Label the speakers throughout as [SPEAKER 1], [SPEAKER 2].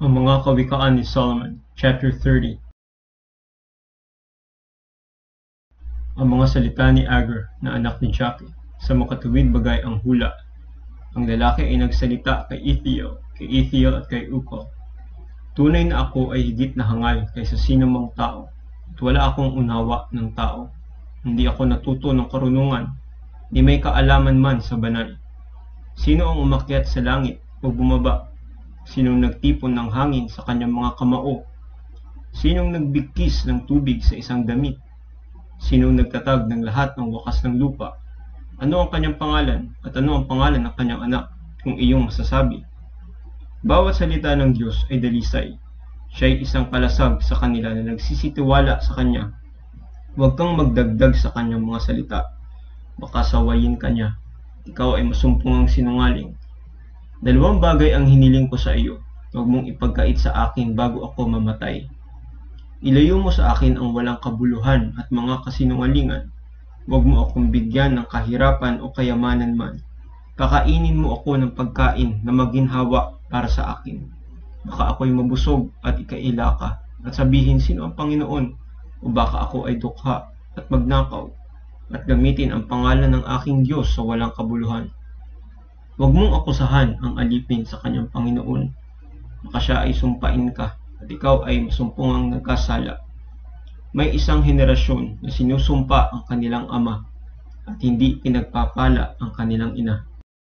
[SPEAKER 1] Ang mga kawikaan ni Solomon, Chapter 30. Ang mga salita ni Agur na anak ni Jackie, sa makatuwid bagay ang hula. Ang lalaki ay nagsalita kay Ithiel at kay Ukal. Tunay na ako ay higit na hangal kaysa sinumang tao, at wala akong unawa ng tao. Hindi ako natuto ng karunungan, di may kaalaman man sa banal. Sino ang umakyat sa langit o bumaba? Sinong nagtipon ng hangin sa kanyang mga kamao? Sinong nagbigkis ng tubig sa isang damit? Sinong nagtatag ng lahat ng wakas ng lupa? Ano ang kanyang pangalan at ano ang pangalan ng kanyang anak kung iyong masasabi? Bawat salita ng Diyos ay dalisay. Siya ay isang palasag sa kanila na nagsisitiwala sa kanya. Huwag kang magdagdag sa kanyang mga salita. Baka sawayin ka niya. Ikaw ay masumpungang sinungaling. Dalawang bagay ang hiniling ko sa iyo. Huwag mong ipagkait sa akin bago ako mamatay. Ilayo mo sa akin ang walang kabuluhan at mga kasinungalingan. Huwag mo akong bigyan ng kahirapan o kayamanan man. Kakainin mo ako ng pagkain na maginhawa para sa akin. Baka ako'y mabusog at ikaila ka at sabihin sino ang Panginoon, o baka ako ay dukha at magnakaw at gamitin ang pangalan ng aking Diyos sa walang kabuluhan. Huwag mong akusahan ang alipin sa kanyang Panginoon. Baka siya ay sumpain ka at ikaw ay masumpungang nagkasala. May isang henerasyon na sinusumpa ang kanilang ama at hindi pinagpapala ang kanilang ina.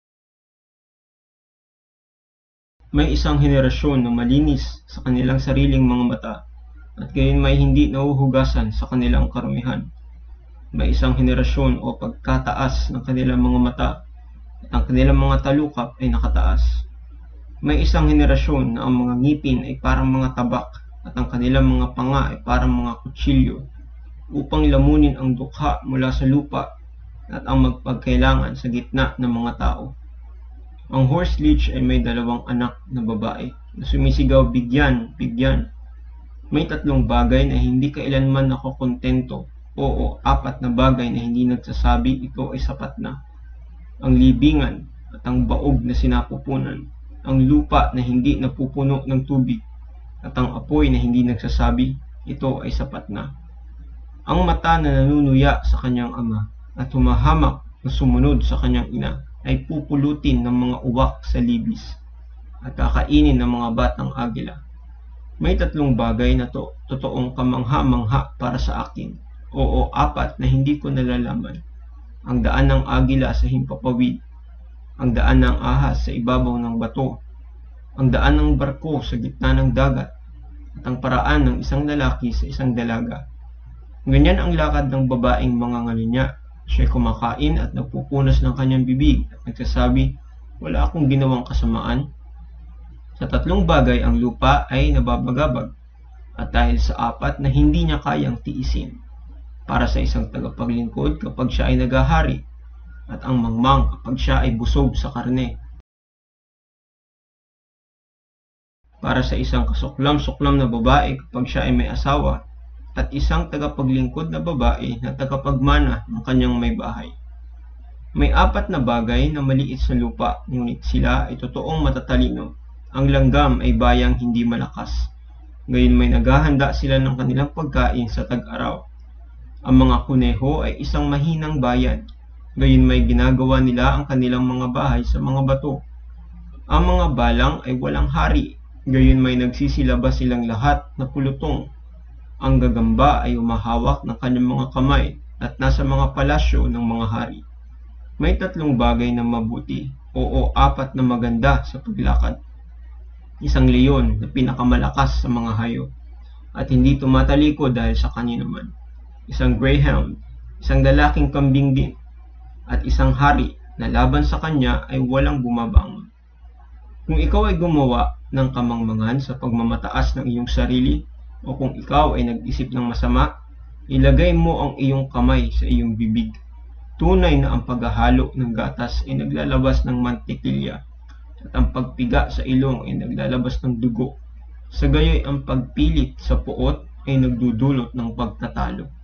[SPEAKER 1] May isang henerasyon na malinis sa kanilang sariling mga mata at gayon may hindi nahuhugasan sa kanilang karumihan. May isang henerasyon o pagkataas ng kanilang mga mata at ang kanilang mga talukap ay nakataas. May isang henerasyon na ang mga ngipin ay parang mga tabak at ang kanilang mga panga ay parang mga kutsilyo upang lamunin ang dukha mula sa lupa at ang magpagkailangan sa gitna ng mga tao. Ang horse leech ay may dalawang anak na babae na sumisigaw bigyan, bigyan. May tatlong bagay na hindi kailanman ako kontento, o apat na bagay na hindi nagsasabi ito ay sapat na. Ang libingan at ang baog na sinapupunan, ang lupa na hindi napupuno ng tubig, at ang apoy na hindi nagsasabi, ito ay sapat na. Ang mata na nanunuya sa kanyang ama at humahamak na sumunod sa kanyang ina ay pupulutin ng mga uwak sa libis at kakainin ng mga batang agila. May tatlong bagay na totoong kamangha-mangha para sa akin, o apat na hindi ko nalalaman. Ang daan ng agila sa himpapawid, ang daan ng ahas sa ibabaw ng bato, ang daan ng barko sa gitna ng dagat, at ang paraan ng isang lalaki sa isang dalaga. Ganyan ang lakad ng babaeng mangangalunya. Siya'y kumakain at nagpupunas ng kanyang bibig at nagsasabi, wala akong ginawang kasamaan. Sa tatlong bagay ang lupa ay nababagabag, at dahil sa apat na hindi niya kayang tiisin. Para sa isang tagapaglingkod kapag siya ay naghahari, at ang mangmang kapag siya ay busog sa karne. Para sa isang kasuklam-suklam na babae kapag siya ay may asawa, at isang tagapaglingkod na babae na tagapagmana ng kanyang may bahay. May apat na bagay na maliit sa lupa, ngunit sila ay totoong matatalino. Ang langgam ay bayang hindi malakas. Gayon may naghahanda sila ng kanilang pagkain sa tag-araw. Ang mga kuneho ay isang mahinang bayan. Gayon may ginagawa nila ang kanilang mga bahay sa mga bato. Ang mga balang ay walang hari. Gayon may nagsisilabas silang lahat na pulutong. Ang gagamba ay umahawak ng kanyang mga kamay at nasa mga palasyo ng mga hari. May tatlong bagay na mabuti, o apat na maganda sa paglakad. Isang leon na pinakamalakas sa mga hayop at hindi tumataliko dahil sa kanino man. Isang greyhound, isang lalaking kambing din, at isang hari na laban sa kanya ay walang bumabangon. Kung ikaw ay gumawa ng kamangmangan sa pagmamataas ng iyong sarili, o kung ikaw ay nag-isip ng masama, ilagay mo ang iyong kamay sa iyong bibig. Tunay na ang paghahalo ng gatas ay naglalabas ng mantikilya, at ang pagpiga sa ilong ay naglalabas ng dugo. Sa gayoy ang pagpilit sa puot ay nagdudulot ng pagtatalo.